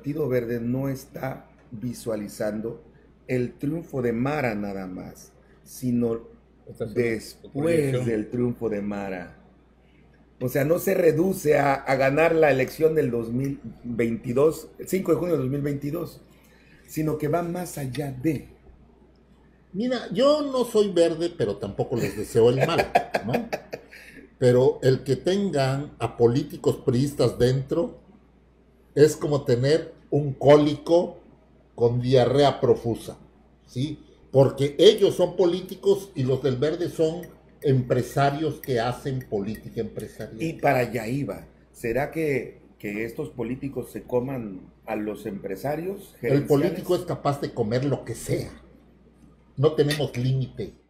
Partido Verde no está visualizando el triunfo de Mara nada más, sino después del triunfo de Mara. O sea, no se reduce a ganar la elección del 2022, el 5 de junio de 2022, sino que va más allá de... Mira, yo no soy verde, pero tampoco les deseo el mal, ¿no? Pero el que tengan a políticos priistas dentro es como tener un cólico con diarrea profusa, ¿sí? Porque ellos son políticos y los del verde son empresarios que hacen política empresarial. Y para allá iba. ¿Será que estos políticos se coman a los empresarios El gerenciales? político es capaz de comer lo que sea. No tenemos límite.